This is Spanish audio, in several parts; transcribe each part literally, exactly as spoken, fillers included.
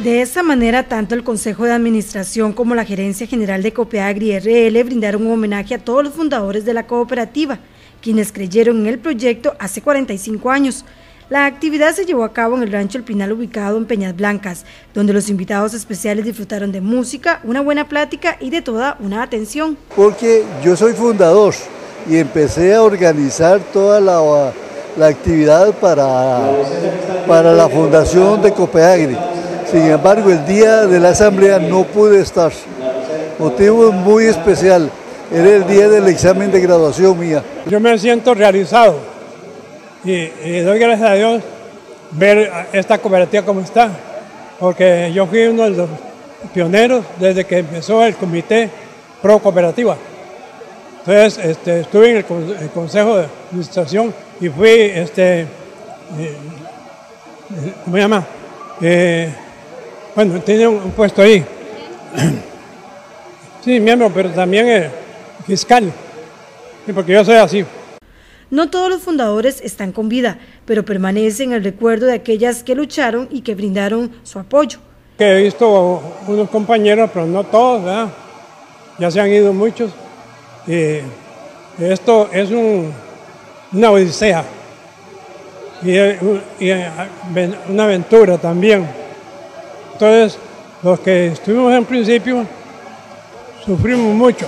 De esta manera, tanto el Consejo de Administración como la Gerencia General de Copeagri R L brindaron un homenaje a todos los fundadores de la cooperativa, quienes creyeron en el proyecto hace cuarenta y cinco años. La actividad se llevó a cabo en el Rancho El Pinal, ubicado en Peñas Blancas, donde los invitados especiales disfrutaron de música, una buena plática y de toda una atención. Porque yo soy fundador y empecé a organizar toda la, la actividad para, para la fundación de Copeagri. Sin embargo, el día de la asamblea no pude estar. Motivo muy especial, era el día del examen de graduación mía. Yo me siento realizado y, y doy gracias a Dios ver esta cooperativa como está, porque yo fui uno de los pioneros desde que empezó el comité pro cooperativa. Entonces este, estuve en el, el consejo de administración y fui, este, eh, ¿cómo se llama? Eh, Bueno, tenía un puesto ahí. Sí, miembro, pero también eh, fiscal, sí, porque yo soy así. No todos los fundadores están con vida, pero permanecen en el recuerdo de aquellas que lucharon y que brindaron su apoyo. He visto unos compañeros, pero no todos, ¿verdad? Ya se han ido muchos. Y esto es un, una odisea y, y una aventura también. Entonces, los que estuvimos en principio, sufrimos mucho.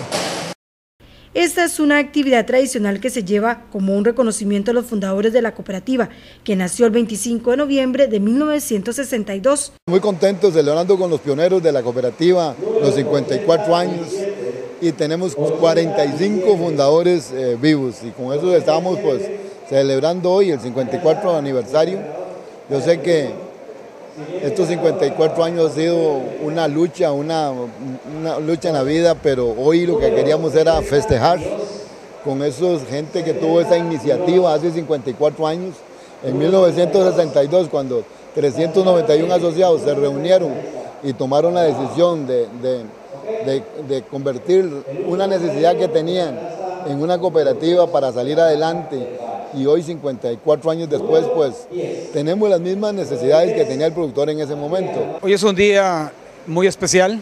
Esta es una actividad tradicional que se lleva como un reconocimiento a los fundadores de la cooperativa, que nació el veinticinco de noviembre de mil novecientos sesenta y dos. Muy contentos celebrando con los pioneros de la cooperativa los cincuenta y cuatro años y tenemos cuarenta y cinco fundadores eh, vivos y con eso estamos pues celebrando hoy el cincuenta y cuatro aniversario. Yo sé que estos cincuenta y cuatro años ha sido una lucha, una, una lucha en la vida, pero hoy lo que queríamos era festejar con esa gente que tuvo esa iniciativa hace cincuenta y cuatro años, en mil novecientos sesenta y dos, cuando trescientos noventa y uno asociados se reunieron y tomaron la decisión de, de, de, de convertir una necesidad que tenían en una cooperativa para salir adelante. Y hoy, cincuenta y cuatro años después, pues tenemos las mismas necesidades que tenía el productor en ese momento. Hoy es un día muy especial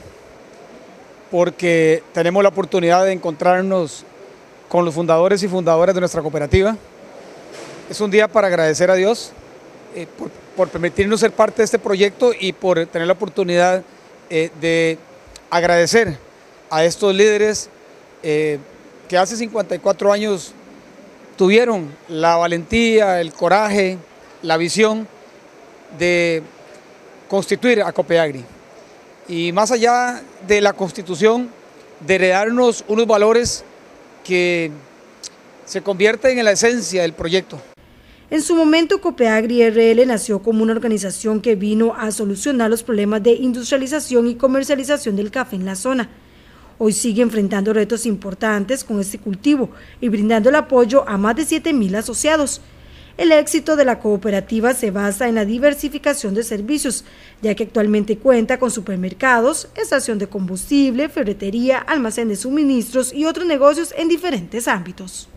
porque tenemos la oportunidad de encontrarnos con los fundadores y fundadoras de nuestra cooperativa. Es un día para agradecer a Dios eh, por, por permitirnos ser parte de este proyecto y por tener la oportunidad eh, de agradecer a estos líderes eh, que hace cincuenta y cuatro años tuvieron la valentía, el coraje, la visión de constituir a Copeagri. Y más allá de la constitución, de heredarnos unos valores que se convierten en la esencia del proyecto. En su momento, Copeagri R L nació como una organización que vino a solucionar los problemas de industrialización y comercialización del café en la zona. Hoy sigue enfrentando retos importantes con este cultivo y brindando el apoyo a más de siete mil asociados. El éxito de la cooperativa se basa en la diversificación de servicios, ya que actualmente cuenta con supermercados, estación de combustible, ferretería, almacén de suministros y otros negocios en diferentes ámbitos.